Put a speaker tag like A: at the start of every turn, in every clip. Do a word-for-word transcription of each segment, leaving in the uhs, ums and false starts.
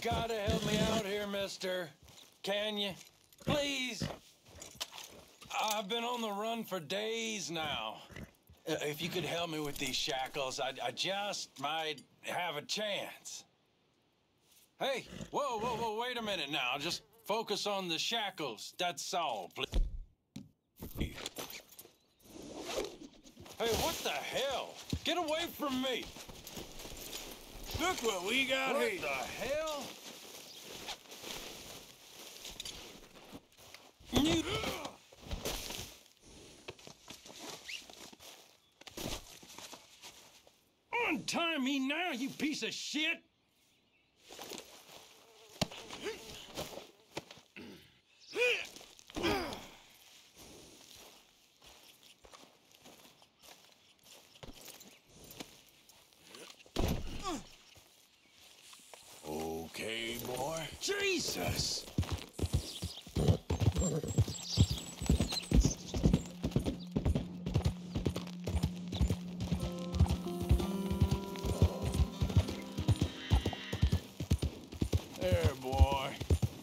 A: gotta help me out here, mister. Can you? Please? I've been on the run for days now. Uh, if you could help me with these shackles, I, I just might have a chance. Hey, whoa, whoa, whoa, wait a minute now. Just focus on the shackles. That's all, please. Hey, what the hell? Get away from me!
B: Look what we got
A: What
B: here.
A: the hell? You... Untie me now, you piece of shit!
B: Okay, boy.
A: Jesus!
B: There, boy.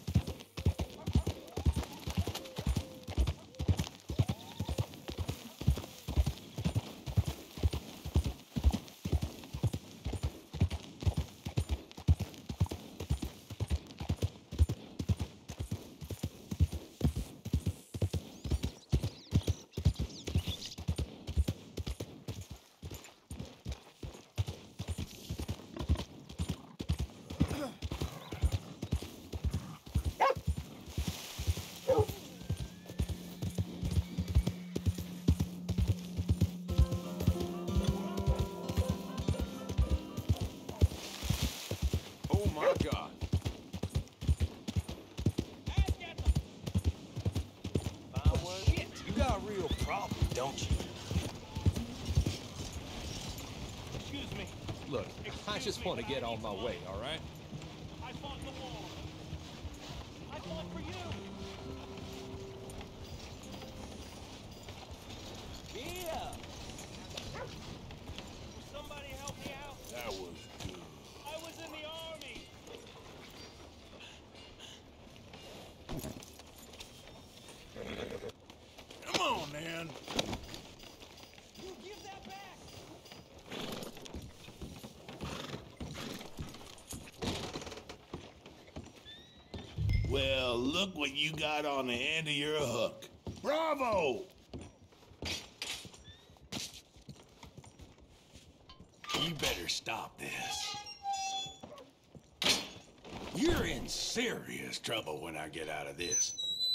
B: Oh my God.
A: Oh, shit! You got a real problem, don't you?
C: Excuse me.
D: Look, I
C: Excuse
D: just
C: me,
D: want to
C: but I
D: get on
C: need
D: my
C: some
D: way,
C: money.
D: all right?
C: I fought the war. I fought for you. Yeah. Will somebody help me out?
B: That was good.
C: I was in the army.
B: Come on, man.
C: You give that back.
B: Well, look what you got on the end of your hook. Bravo!
A: You better stop this. You're in serious trouble when I get out of this.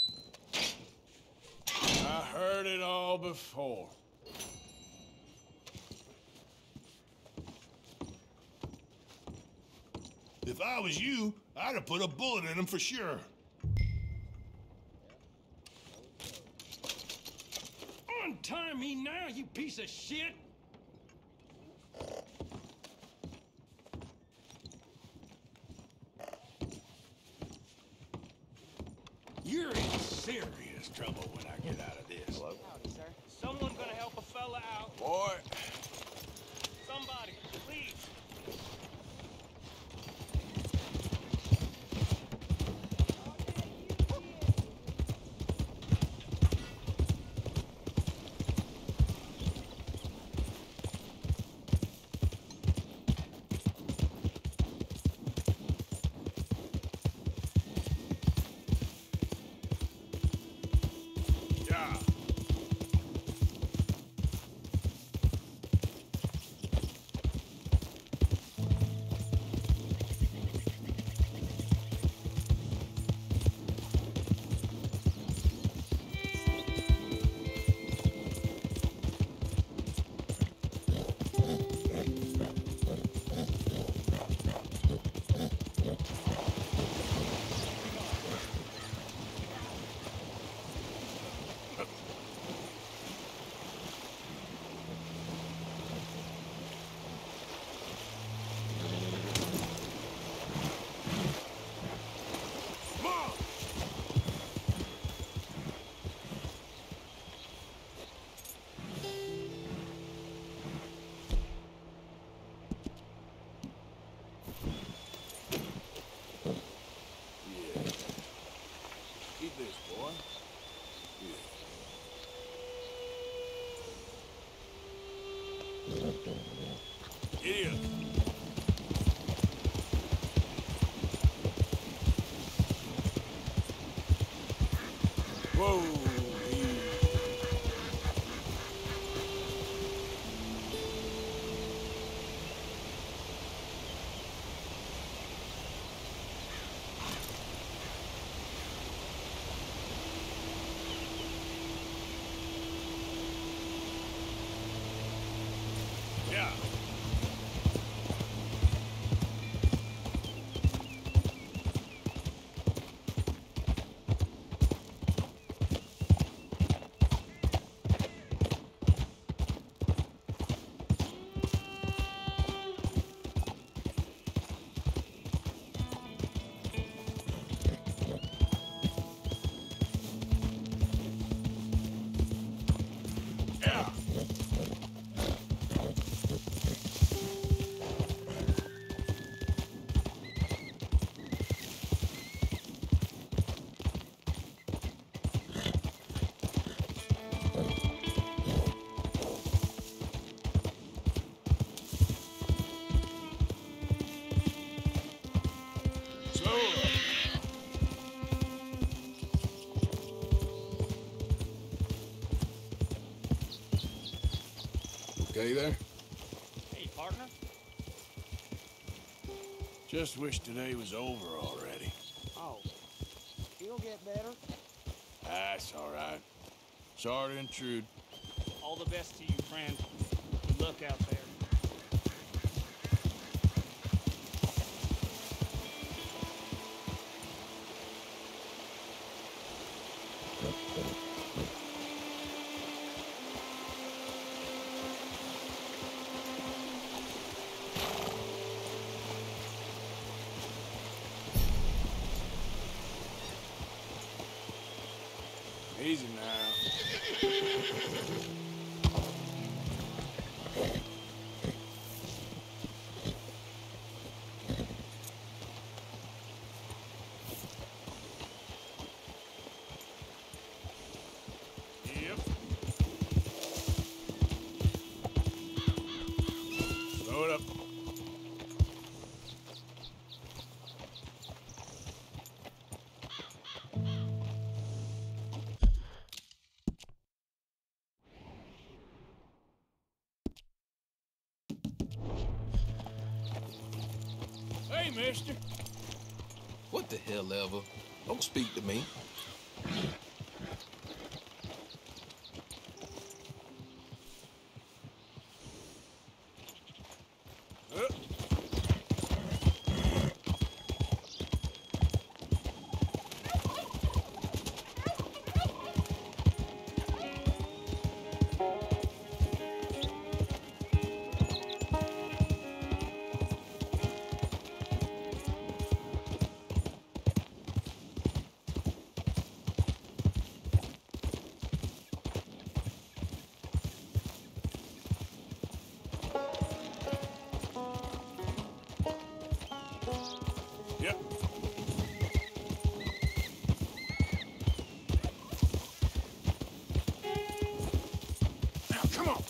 B: I heard it all before. If I was you, I'd have put a bullet in him for sure.
A: Untie me now, you piece of shit! You're in serious trouble when I get out of this.
C: Howdy, sir. Someone gonna help a fella out.
B: Boy,
C: Somebody, please.
B: yeah. Idiot. Whoa. Yeah. Yeah. Slow up.
D: Okay there?
C: Hey, partner.
B: Just wish today was over already.
C: Oh, he'll get better.
B: That's all right. Sorry to intrude.
C: All the best to you, friend. Good luck out there.
B: Easy now. Yep. Slow it up. Hey, mister.
D: What the hell ever? Don't speak to me.
B: Uh, Yep. Now, come on.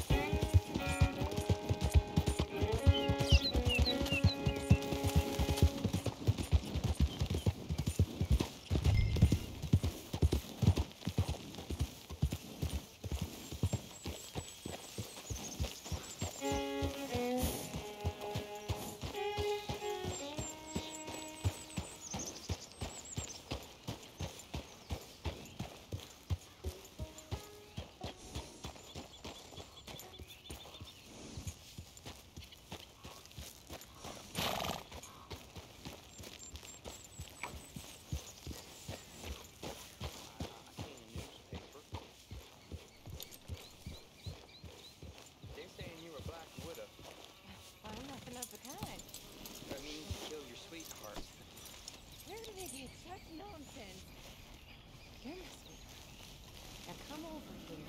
E: They're saying you were Black Widow.
F: I'm nothing of the kind.
E: That means you killed your sweetheart.
F: Where do they get such nonsense? You're my sweetheart. Now come over here.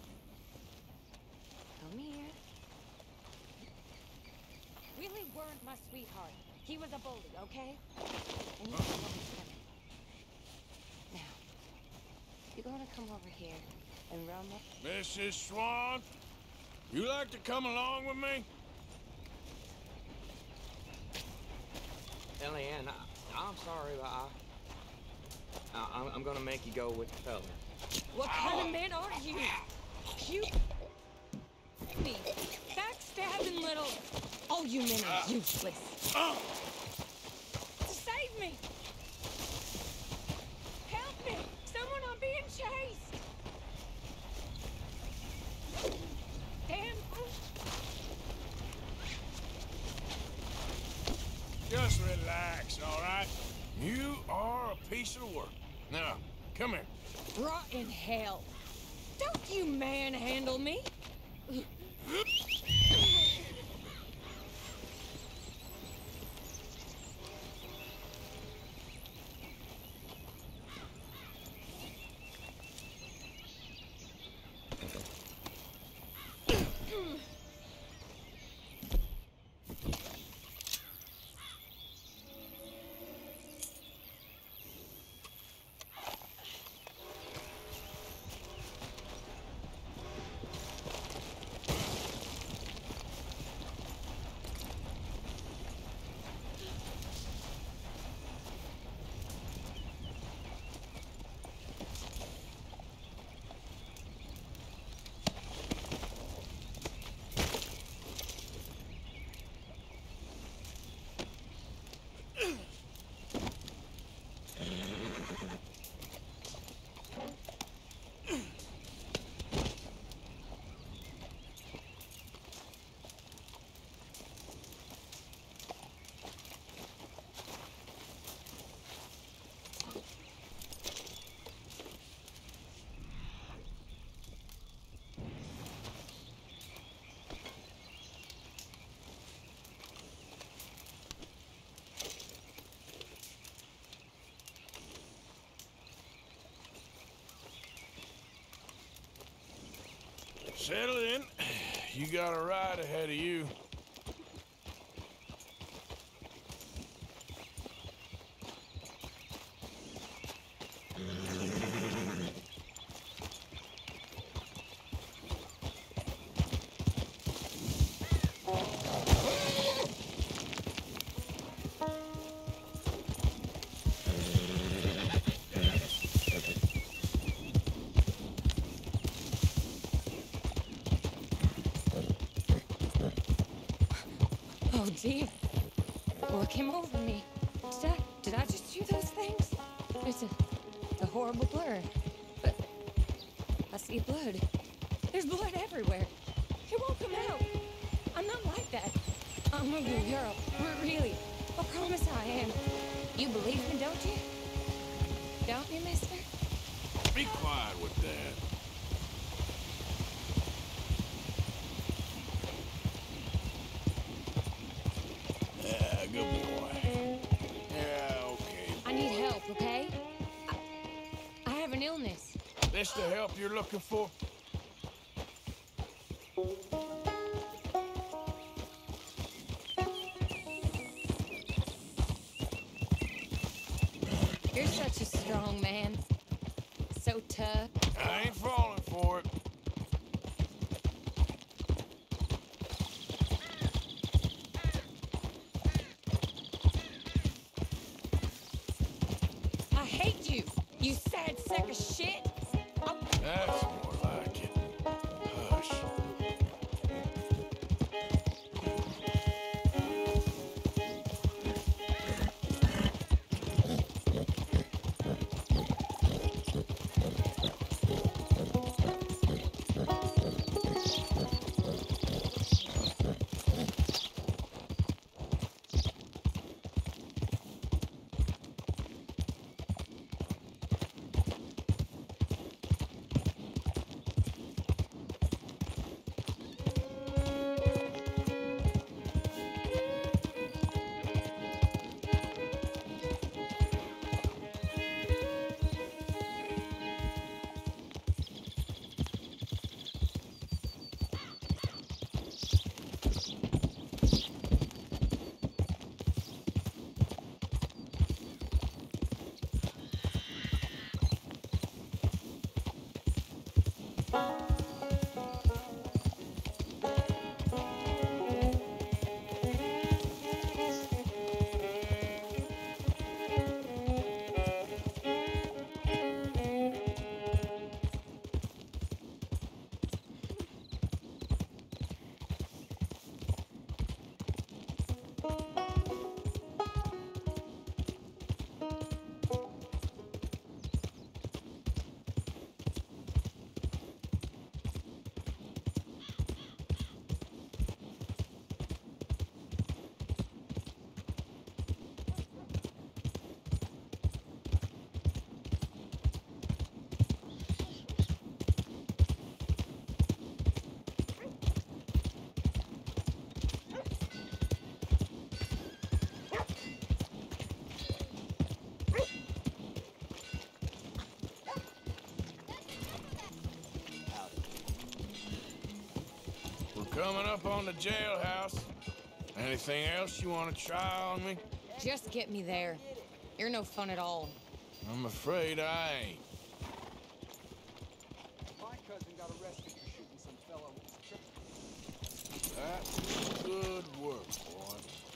F: Come here. Really weren't my sweetheart. He was a bully, okay? And you know what he's coming. Now, you're gonna come over here and run up.
B: Missus Swan, you like to come along with me?
E: Eliane, I, I'm sorry, but I, I, I'm- I'm gonna make you go with the fella.
F: What kind of man are you? You me, backstabbing little. All you men are useless. Save me! Help me! Someone, I'm being chased. Damn.
G: Just relax, all right? You are a piece of work. Now, come here.
F: Rot in hell. Don't you manhandle me.
G: Settle in. You got a ride ahead of you.
F: Oh dear. What came over me? Did I, did I just do those things? It's a, it's a horrible blur. But I see blood. There's blood everywhere. It won't come out. I'm not like that. I'm a real girl. R- Really. I promise I am. You believe me, don't you? Don't you, mister?
G: Be quiet with that. Yeah, good boy. Yeah, okay.
F: I need help, okay? I, I have an illness.
G: This the help you're looking for?
F: You're such a strong man. So tough.
G: I ain't falling for it.
F: I hate you, you sad sack of shit. I'll...
G: That's more like it. Hush. Coming up on the jailhouse. Anything else you want to try on me?
F: Just get me there. You're no fun at all.
G: I'm afraid I ain't.
C: My cousin got arrested for shooting some fellow with a
G: That's good work, boy.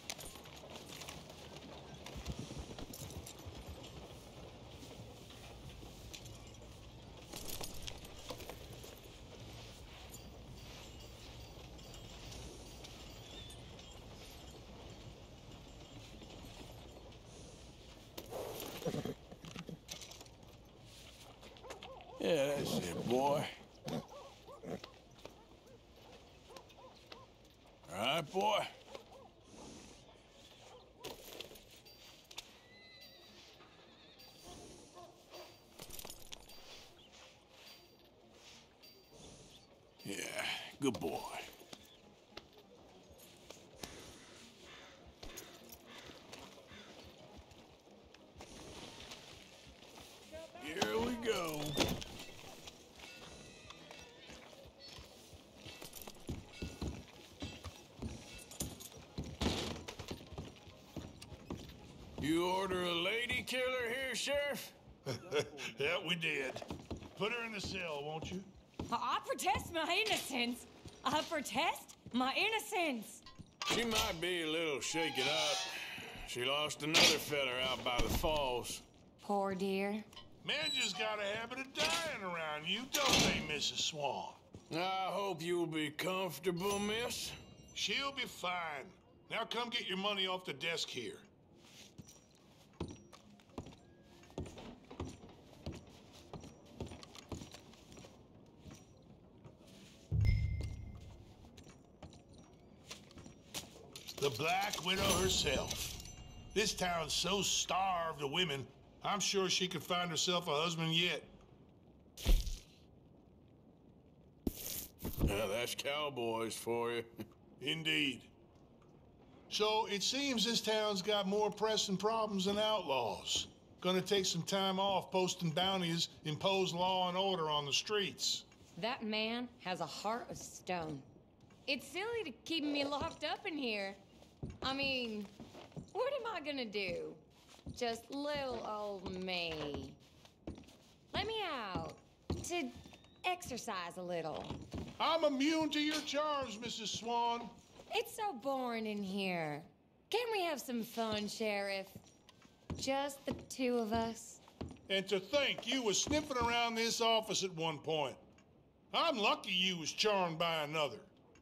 G: Yeah, that's it, boy. All right, boy. Yeah, good boy. Here we go. You order a lady killer here, Sheriff?
B: Yeah, we did. Put her in the cell, won't you?
F: I protest my innocence. I protest my innocence.
G: She might be a little shaken up. She lost another feather out by the falls.
F: Poor dear.
B: Men just got a habit of dying around you, don't they, Missus Swan?
G: I hope you'll be comfortable, miss.
B: She'll be fine. Now come get your money off the desk here. The Black Widow herself. This town's so starved of women, I'm sure she could find herself a husband yet.
G: Yeah, that's cowboys for you.
B: Indeed. So it seems this town's got more pressing problems than outlaws. Gonna take some time off posting bounties, impose law and order on the streets.
F: That man has a heart of stone. It's silly to keep me locked up in here. I mean, what am I gonna do? Just little old me. Let me out to exercise a little.
B: I'm immune to your charms, Missus Swan.
F: It's so boring in here. Can we have some fun, Sheriff? Just the two of us?
B: And to think you was sniffing around this office at one point. I'm lucky you was charmed by another.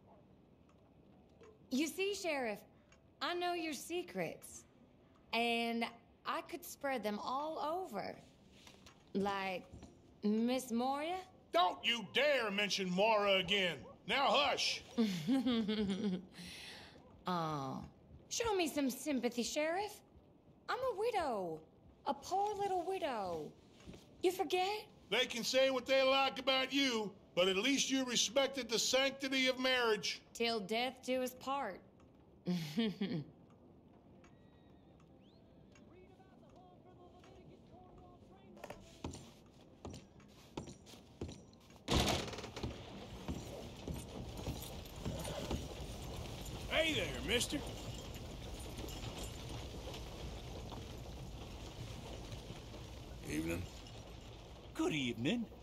F: You see, Sheriff, I know your secrets. And I could spread them all over. Like Miss Moria?
B: Don't you dare mention Mora again. Now hush.
F: Oh, show me some sympathy, Sheriff. I'm a widow. A poor little widow. You forget?
B: They can say what they like about you, but at least you respected the sanctity of marriage.
F: Till death do us part.
G: Hey there, mister. Evening.
C: Good evening.